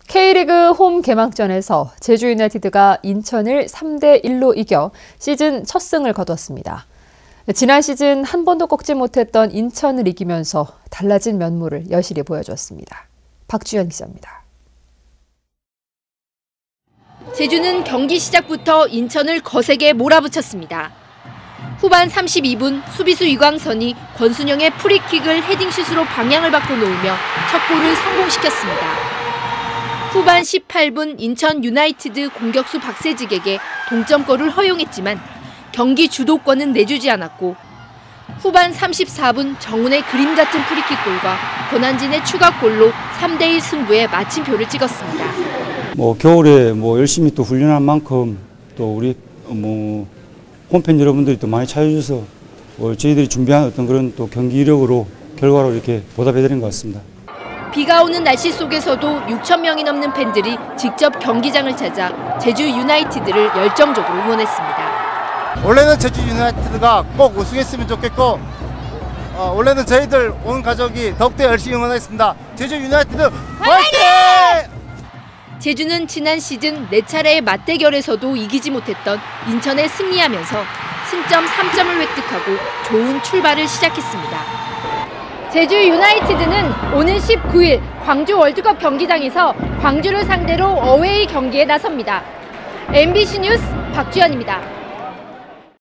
K리그 홈 개막전에서 제주 유나이티드가 인천을 3대1로 이겨 시즌 첫 승을 거뒀습니다. 지난 시즌 한 번도 꺾지 못했던 인천을 이기면서 달라진 면모를 여실히 보여줬습니다. 박주연 기자입니다. 제주는 경기 시작부터 인천을 거세게 몰아붙였습니다. 후반 32분 수비수 이광선이 권순영의 프리킥을 헤딩슛으로 방향을 바꿔놓으며 첫 골을 성공시켰습니다. 후반 18분 인천 유나이티드 공격수 박세직에게 동점골을 허용했지만 경기 주도권은 내주지 않았고 후반 34분 정훈의 그림 같은 프리킥골과 권한진의 추가골로 3대1 승부에 마침표를 찍었습니다. 겨울에 열심히 또 훈련한 만큼 또 우리 홈팬 여러분들이 또 많이 찾아주셔서 저희들이 준비한 어떤 그런 또 경기 이력으로 결과로 이렇게 보답해드린 것 같습니다. 비가 오는 날씨 속에서도 6천 명이 넘는 팬들이 직접 경기장을 찾아 제주 유나이티드를 열정적으로 응원했습니다. 원래는 제주 유나이티드가 꼭 우승했으면 좋겠고 원래는 저희들 온 가족이 더욱더 열심히 응원하겠습니다. 제주 유나이티드 화이팅! 제주는 지난 시즌 4차례의 맞대결에서도 이기지 못했던 인천에 승리하면서 승점 3점을 획득하고 좋은 출발을 시작했습니다. 제주 유나이티드는 오는 19일 광주 월드컵 경기장에서 광주를 상대로 어웨이 경기에 나섭니다. MBC 뉴스 박주연입니다.